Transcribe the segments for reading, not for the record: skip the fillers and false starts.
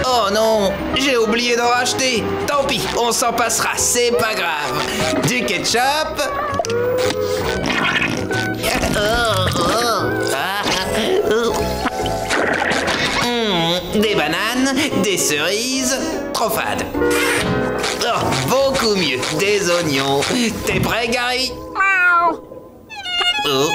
Oh non, j'ai oublié d'en racheter. Tant pis, on s'en passera, c'est pas grave. Du ketchup. Des bananes, des cerises, trop fade. Oh, beaucoup mieux, des oignons. T'es prêt, Gary? Oh.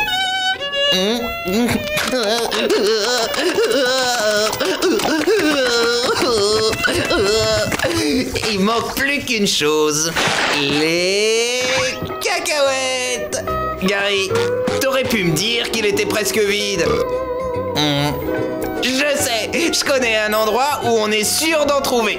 Il manque plus qu'une chose. Les cacahuètes. Gary, t'aurais pu me dire qu'il était presque vide. Je sais, je connais un endroit où on est sûr d'en trouver.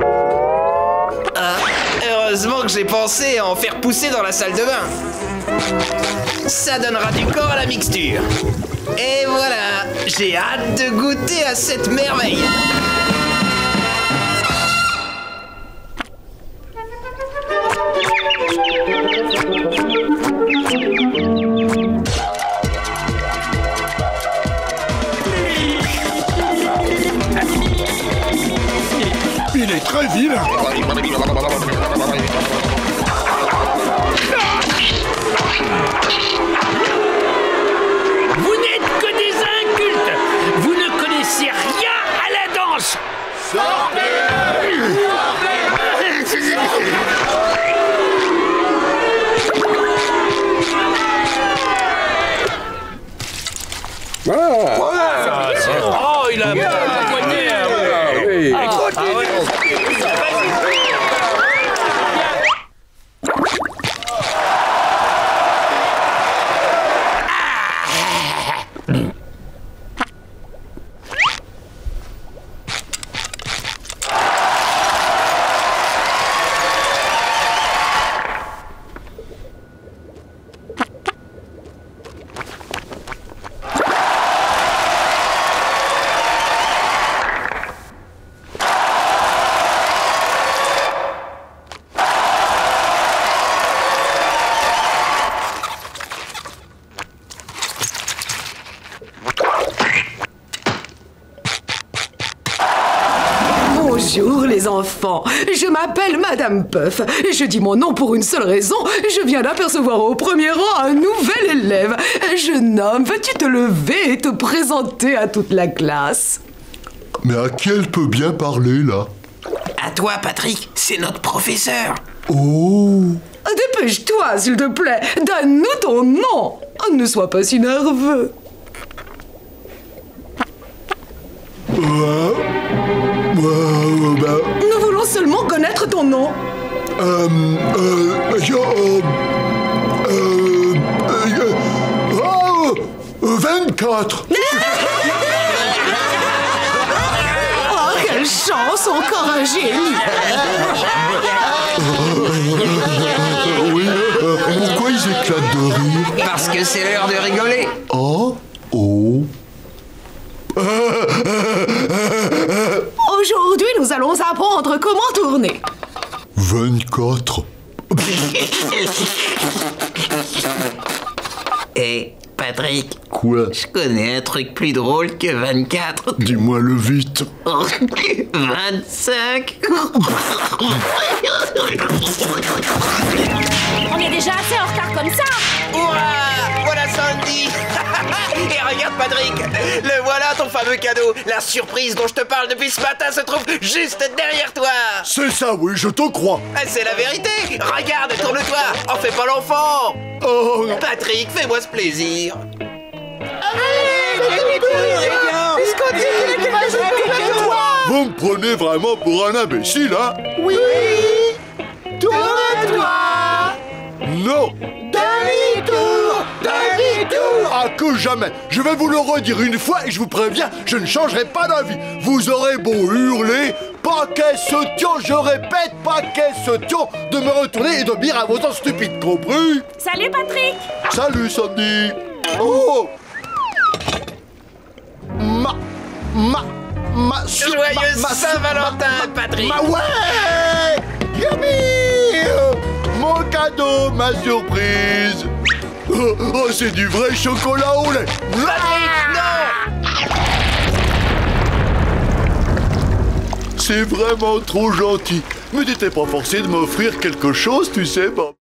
Heureusement que j'ai pensé à en faire pousser dans la salle de bain. Ça donnera du corps à la mixture. Et voilà, j'ai hâte de goûter à cette merveille. Il est très vilain. Vous n'êtes que des incultes. Vous ne connaissez rien à la danse. Sortez! Oh, il a bien poigné. Bonjour les enfants, je m'appelle Madame Puff. Je dis mon nom pour une seule raison, je viens d'apercevoir au premier rang un nouvel élève. Jeune homme, veux-tu te lever et te présenter à toute la classe? Mais à qui elle peut bien parler, là? À toi, Patrick, c'est notre professeur. Oh! Dépêche-toi, s'il te plaît, donne-nous ton nom. Ne sois pas si nerveux. Nous voulons seulement connaître ton nom. 24. Oh, quelle chance, encore un génie. Oui, pourquoi ils éclatent de rire? Parce que c'est l'heure de rigoler. Oh, oh. Aujourd'hui, nous allons apprendre comment tourner. 24. Hé, Patrick. Quoi? Je connais un truc plus drôle que 24. Dis-moi-le vite. 25. On est déjà assez en retard comme ça. Ouah, voilà Sandy. Et regarde, Patrick, le voilà ton fameux cadeau. La surprise dont je te parle depuis ce matin se trouve juste derrière toi. C'est ça, oui, je te crois. C'est la vérité. Regarde, tourne-toi. En fais pas l'enfant. Oh, Patrick, fais-moi ce plaisir. vous me prenez vraiment pour un imbécile, hein? Oui. Tourne-toi. Non. Demi-tour. Demi-tour. À que jamais. Je vais vous le redire une fois et je vous préviens, je ne changerai pas d'avis. Vous aurez beau hurler, paquet saution, je répète, paquet saution, de me retourner et de dire à vos temps stupides, compris? Salut Patrick. Salut Sandy. Oh. Joyeux Saint-Valentin, Patrick. Ouais. Yummy. Mon cadeau, ma surprise. Oh, c'est du vrai chocolat au lait. Patrick, non. C'est vraiment trop gentil. Mais t'étais pas forcé de m'offrir quelque chose, tu sais, Bob.